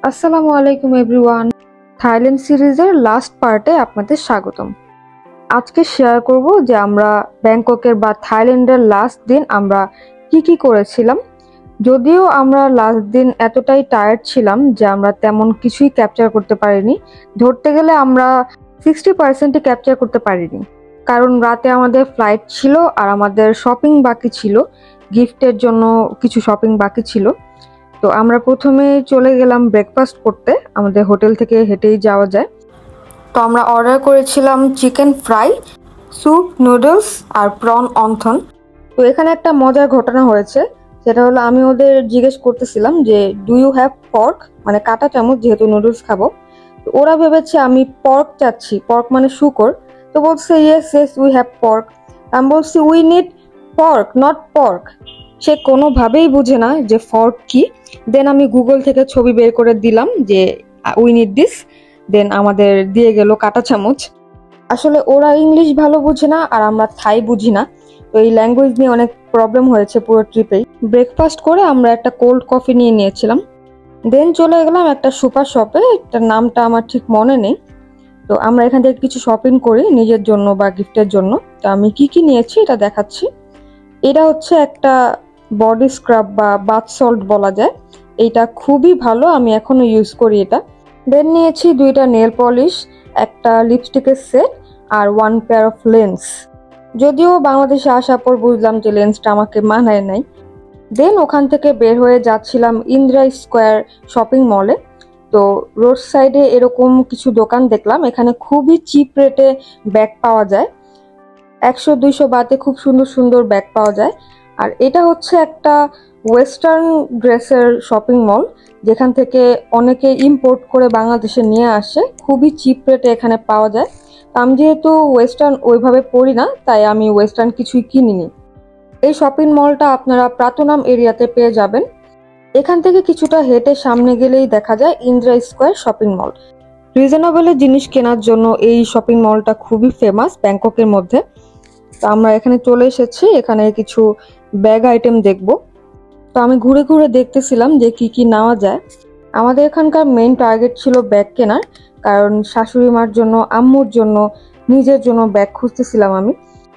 আসসালামু আলাইকুম everyone. Thailand সিরিজের লাস্ট পার্টে আপনাদের স্বাগতম। আজকে শেয়ার করব যে আমরা ব্যাংককের বা থাইল্যান্ডের লাস্ট দিন আমরা কি করেছিলাম। যদিও আমরা লাস্ট দিন এতটাই টায়ার্ড ছিলাম যে আমরা তেমন কিছুই ক্যাপচার করতে পারিনি। ধরতে গেলে আমরা 60%ই ক্যাপচার করতে পারিনি, কারণ রাতে আমাদের ফ্লাইট ছিল আর আমাদের শপিং বাকি ছিল, গিফটের জন্য কিছু শপিং বাকি ছিল। তো আমরা প্রথমে চলে গেলাম ব্রেকফাস্ট করতে, আমাদের হোটেল থেকে হেঁটেই যাওয়া যায়। তো আমরা অর্ডার করেছিলাম চিকেন ফ্রাই, স্যুপ, নুডলস আর প্রন অন্থন। তো এখানে একটা মজার ঘটনা হয়েছে, সেটা হলো আমি ওদের জিজ্ঞেস করতেছিলাম যে ডু ইউ হ্যাভ পর্ক, মানে কাঁটা চামচ, যেহেতু নুডলস খাবো। তো ওরা ভেবেছে আমি পর্ক চাচ্ছি, পর্ক মানে শুকর। তো বলছে yes yes we have pork. আমি বলছি we need pork not pork. সে কোনোভাবেই বুঝে না যে ফর্ক কি। দেন আমি গুগল থেকে ছবি বের করে দিলাম যে উই নিড দিস, দেন আমাদের দিয়ে গেল কাঁটা চামচ। আসলে ওরা ইংলিশ ভালো বুঝে না আর আমরা থাই বুঝি না, তো এই ল্যাঙ্গুয়েজ নিয়ে অনেক প্রবলেম হয়েছে পুরো ট্রিপেই। ব্রেকফাস্ট করে আমরা একটা কোল্ড কফি নিয়ে নিয়েছিলাম। দেন চলে গেলাম একটা সুপার শপে, এটার নামটা আমার ঠিক মনে নেই। তো আমরা এখান থেকে কিছু শপিং করি নিজের জন্য বা গিফটের জন্য। তো আমি কি নিয়েছি এটা দেখাচ্ছি। এটা হচ্ছে একটা বডি স্ক্রাব বা বাথ সল্ট বলা যায়, এইটা খুবই ভালো, আমি এখনো ইউজ করি এটা। দেন নিয়েছি দুইটা নেল পলিশ, একটা লিপস্টিকের সেট আর ওয়ান পেয়ার অফ লেন্স। যদিও বাংলাদেশে আসার পর বুঝলাম যে লেন্সটা আমাকে মানায় নাই। দেন ওখান থেকে বের হয়ে যাচ্ছিলাম ইন্দিরা স্কোয়ার শপিং মলে। তো রোড সাইডে এরকম কিছু দোকান দেখলাম, এখানে খুবই চিপ রেটে ব্যাগ পাওয়া যায়, 100-200 বাতে খুব সুন্দর সুন্দর ব্যাগ পাওয়া যায়। আর এটা হচ্ছে একটা ওয়েস্টার্ন ড্রেসের শপিং মল, যেখান থেকে অনেকে ইম্পোর্ট করে বাংলাদেশে নিয়ে আসে, খুবই চিপ রেটে এখানে পাওয়া যায়। আমি যেহেতু ওয়েস্টার্ন ওইভাবে পরি না, তাই আমি ওয়েস্টার্ন কিছুই কিনিনি। এই শপিং মলটা আপনারা প্রাতনাম এরিয়াতে পেয়ে যাবেন। এখান থেকে কিছুটা হেঁটে সামনে গেলেই দেখা যায় Indra square shopping mall. Reasonable জিনিস কেনার জন্য এই শপিং মলটা খুবই ফেমাস ব্যাংককের মধ্যে। তো আমরা এখানে চলে এসেছি, এখানে কিছু ব্যাগ আইটেম দেখব। তো আমি ঘুরে ঘুরে দেখতেছিলাম যে কি নেওয়া যায়। আমাদের এখানকার মেইন টার্গেট ছিল ব্যাগ কেনার, কারণ শাশুড়ি মার জন্য, আম্মুর জন্য, নিজের জন্য ব্যাগ খুঁজতেছিলাম আমি।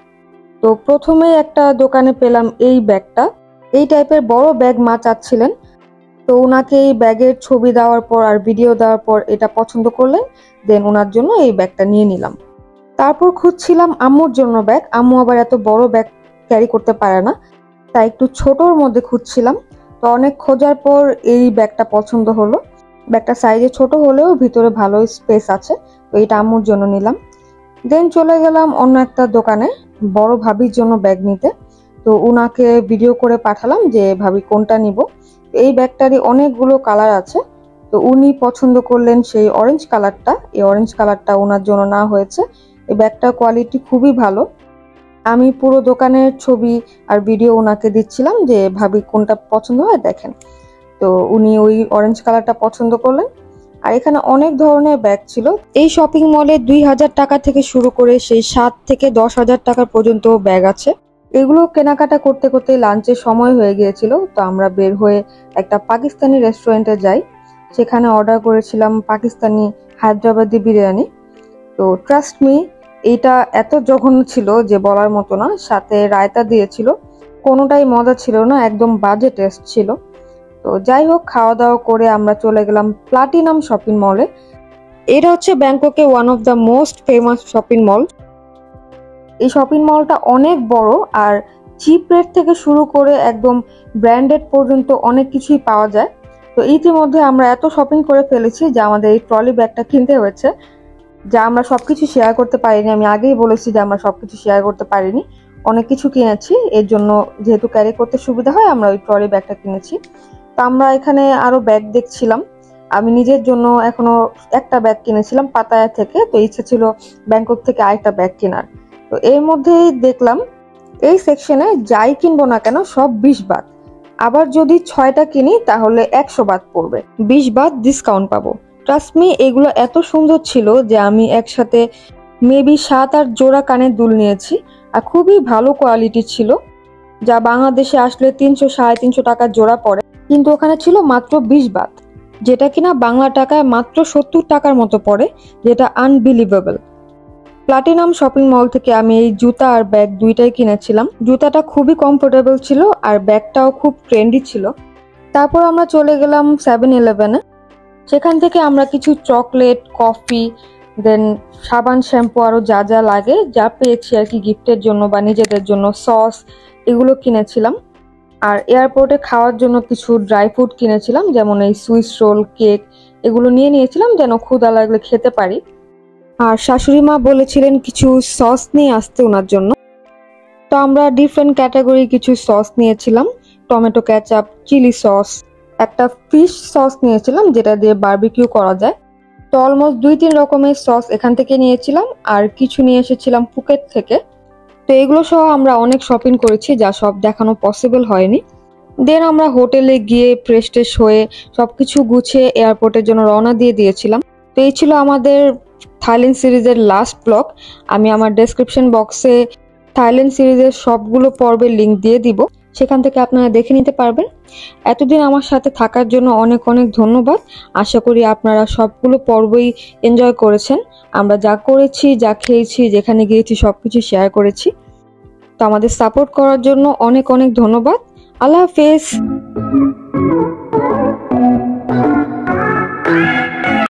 তো প্রথমে একটা দোকানে পেলাম এই ব্যাগটা, এই টাইপের বড় ব্যাগ মা চাচ্ছিলেন। তো ওনাকে এই ব্যাগের ছবি দেওয়ার পর আর ভিডিও দেওয়ার পর এটা পছন্দ করলেন, দেন ওনার জন্য এই ব্যাগটা নিয়ে নিলাম। তারপর খুঁজছিলাম আম্মুর জন্য ব্যাগ, আম্মু আবার এত বড় ব্যাগ ক্যারি করতে পারে না, তাই একটু ছোটর মধ্যে খুঁজছিলাম। তো অনেক খোঁজার পর এই ব্যাগটা পছন্দ হলো। ব্যাগটা সাইজে ছোট হলেও ভিতরে ভালো স্পেস আছে, তো এটা আম্মুর জন্য নিলাম। দেন চলে গেলাম অন্য একটা দোকানে বড় ভাবির জন্য ব্যাগ নিতে। তো উনাকে ভিডিও করে পাঠালাম যে ভাবি কোনটা নিব। এই ব্যাগটারই অনেকগুলো কালার আছে, তো উনি পছন্দ করলেন সেই অরেঞ্জ কালারটা। এই অরেঞ্জ কালারটা ওনার জন্য না হয়েছে। এই ব্যাগটার কোয়ালিটি খুবই ভালো। আমি পুরো দোকানের ছবি আর ভিডিও ওনাকে দিচ্ছিলাম যে ভাবি কোনটা পছন্দ হয় দেখেন। তো উনি ওই অরেঞ্জ কালারটা পছন্দ করলেন। আর এখানে অনেক ধরনের ব্যাগ ছিল। এই শপিং মলে 2000 টাকা থেকে শুরু করে সেই 7 থেকে 10,000 টাকা পর্যন্ত ব্যাগ আছে। এগুলো কেনাকাটা করতে করতে লাঞ্চের সময় হয়ে গিয়েছিল। তো আমরা বের হয়ে একটা পাকিস্তানি রেস্টুরেন্টে যাই, সেখানে অর্ডার করেছিলাম পাকিস্তানি হায়দ্রাবাদি বিরিয়ানি। তো ট্রাস্ট মি, এইটা এত জঘন্য ছিল যে বলার মতো না। সাথে রায়তা দিয়েছিল, কোনোটাই মজা ছিল না, একদম বাজে টেস্ট ছিল। তো যাই হোক, খাওয়া দাওয়া করে আমরা চলে গেলাম প্লাটিনাম শপিং মলে। এটা হচ্ছে ব্যাংককে one of the most famous shopping mall. এই শপিং মলটা অনেক বড় আর চিপ রেট থেকে শুরু করে একদম ব্র্যান্ডেড পর্যন্ত অনেক কিছুই পাওয়া যায়। তো ইতিমধ্যে আমরা এত শপিং করে ফেলেছি যে আমাদের এই ট্রলি ব্যাগটা কিনতে হয়েছে, যা আমরা সবকিছু শেয়ার করতে পারিনি। আমি আগেই বলেছি যে আমরা সবকিছু শেয়ার করতে পারিনি, অনেক কিছু কিনেছি। এর জন্য যেহেতু ক্যারি করতে সুবিধা হয় আমরা ওই ট্রলি ব্যাগটা কিনেছি। তো আমরা এখানে আরো ব্যাগ দেখছিলাম। আমি নিজের জন্য এখনো একটা ব্যাগ কিনেছিলাম পাতায়া থেকে, তো ইচ্ছে ছিল ব্যাংকক থেকে আরেকটা ব্যাগ কেনার। তো এর মধ্যেই দেখলাম এই সেকশনে যাই কিনবো না কেন সব 20 বাত, আবার যদি 6টা কিনি তাহলে 100 বাত পড়বে, 20 বাত ডিসকাউন্ট পাবো। ট্রাস্ট মি, এগুলো এত সুন্দর ছিল যে আমি একসাথে মেবি 7-8 জোড়া কানের দুল নিয়েছি। আর খুবই ভালো কোয়ালিটি ছিল, যা বাংলাদেশে আসলে 300-350 টাকা জোড়া পড়ে, কিন্তু ওখানে ছিল মাত্র 20 বাত। যেটা কিনা বাংলা টাকায় মাত্র 70 টাকার মতো পড়ে, যেটা আনবিলিভেবল। প্লাটিনাম শপিং মল থেকে আমি এই জুতা আর ব্যাগ দুইটাই কিনেছিলাম। জুতাটা খুবই কমফোর্টেবল ছিল আর ব্যাগটাও খুব ট্রেন্ডি ছিল। তারপর আমরা চলে গেলাম 7-Eleven-এ। সেখান থেকে আমরা কিছু চকলেট, কফি, দেন সাবান, শ্যাম্পু আরো যা যা লাগে, যা পেয়েছি আর কি গিফটের জন্য বা নিজেদের জন্য, সস, এগুলো কিনেছিলাম। আর এয়ারপোর্টে খাওয়ার জন্য কিছু ড্রাই ফ্রুট কিনেছিলাম, যেমন এই সুইস রোল, কেক, এগুলো নিয়ে নিয়েছিলাম যেন ক্ষুধা লাগলে খেতে পারি। আর শাশুড়ি মা বলেছিলেন কিছু সস নিয়ে আসতে ওনার জন্য। তো আমরা ডিফারেন্ট ক্যাটাগরি কিছু সস নিয়েছিলাম, টমেটো কেচাপ, চিলি সস, একটা ফিশ সস নিয়েছিলাম যেটা দিয়ে বারবিকিউ করা যায়। তো অলমোস্ট 2-3 রকমের সস এখান থেকে নিয়েছিলাম, আর কিছু নিয়ে এসেছিলাম ফুকেট থেকে। তো এগুলো সহ আমরা অনেক শপিং করেছি, যা সব দেখানো পসিবল হয়নি। দেন আমরা হোটেলে গিয়ে ফ্রেশ ট্রেশ হয়ে সবকিছু গুছিয়ে এয়ারপোর্টের জন্য রওনা দিয়ে দিয়েছিলাম। তো এই ছিল আমাদের থাইল্যান্ড সিরিজের লাস্ট ব্লগ। আমি আমার ডেসক্রিপশন বক্সে থাইল্যান্ড সিরিজের সবগুলো পর্বের লিঙ্ক দিয়ে দিব, সেখান থেকে আপনারা দেখে নিতে পারবেন। এতদিন আমার সাথে থাকার জন্য অনেক অনেক ধন্যবাদ। আশা করি আপনারা সবগুলো পর্বই এনজয় করেছেন। আমরা যা করেছি, যা খেয়েছি, যেখানে গিয়েছি সবকিছু শেয়ার করেছি। তো আমাদের সাপোর্ট করার জন্য অনেক অনেক ধন্যবাদ। আল্লাহ হাফেজ।